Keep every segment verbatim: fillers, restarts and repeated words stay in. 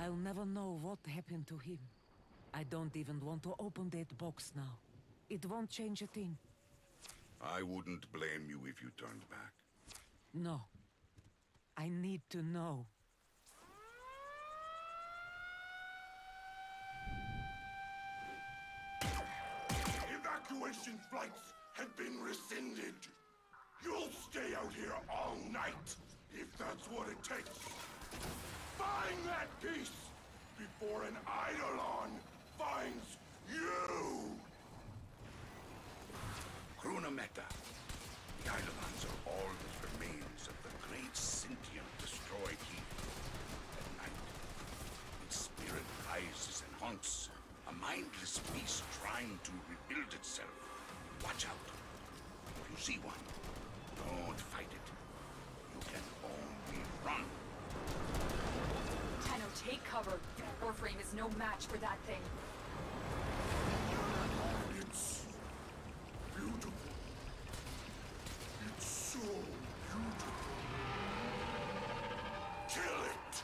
I'll never know what happened to him. I don't even want to open that box now. It won't change a thing. I wouldn't blame you if you turned back. No. I need to know. Evacuation flights have been rescinded. You'll stay out here all night, if that's what it takes. Find that piece before an Eidolon finds you! Chronometa. The Eidolons are all that remains of the great sentient destroyed here. At night, its spirit rises and haunts, a mindless beast trying to rebuild itself. Watch out. If you see one, don't fight it. You can only run. Tenno, take cover. Your frame is no match for that thing. It's beautiful. It's so beautiful. Kill it!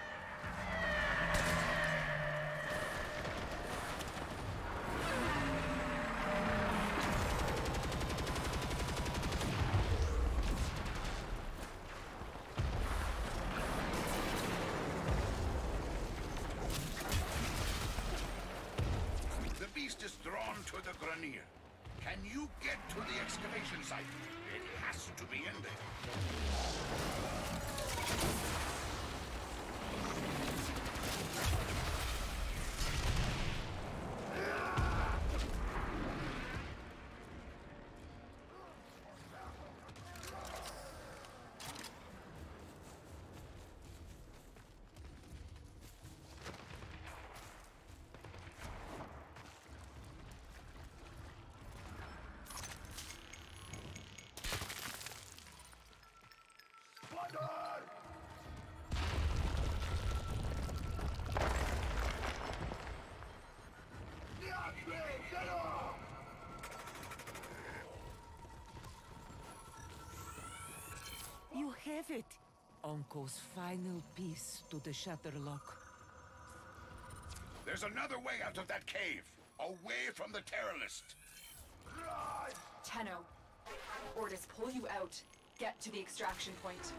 The beast is drawn to the Grineer. Can you get to the excavation site? It has to be in there. You have it! Onko's final piece to the Shatterlock. There's another way out of that cave. Away from the Terrorist. Tenno, orders pull you out. Get to the extraction point.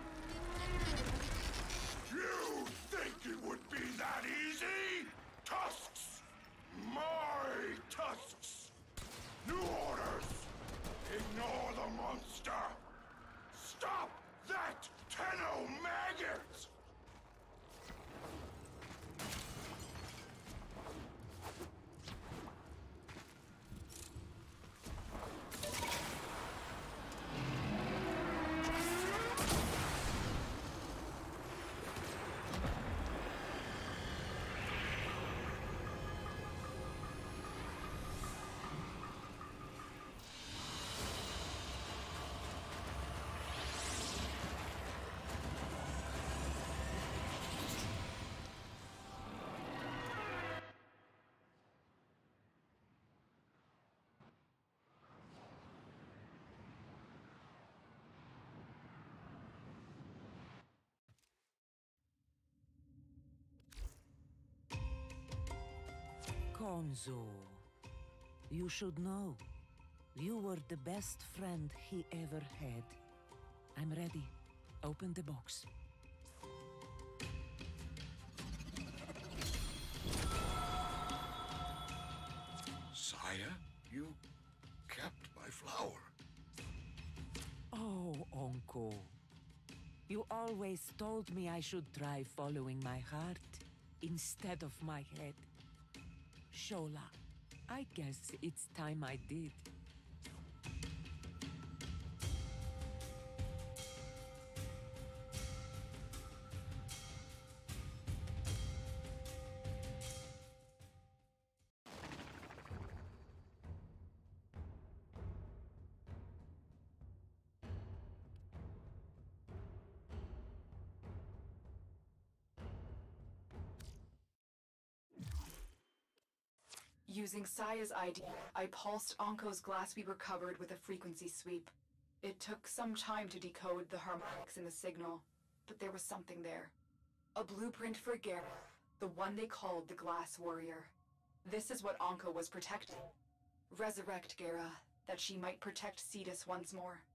You think it would be that easy? Tusks! My tusks! New orders! Ignore the monster! Stop that Tenno maggot! Konzo, you should know. You were the best friend he ever had. I'm ready. Open the box. Sire, you kept my flower. Oh, Onko. You always told me I should try following my heart instead of my head. Shola, I guess it's time I did. Using Saya's I D, I pulsed Onko's glass we recovered with a frequency sweep. It took some time to decode the harmonics in the signal, but there was something there. A blueprint for Gareth, The one they called the Glass Warrior. This is what Anko was protecting. Resurrect Gera, that she might protect Cetus once more.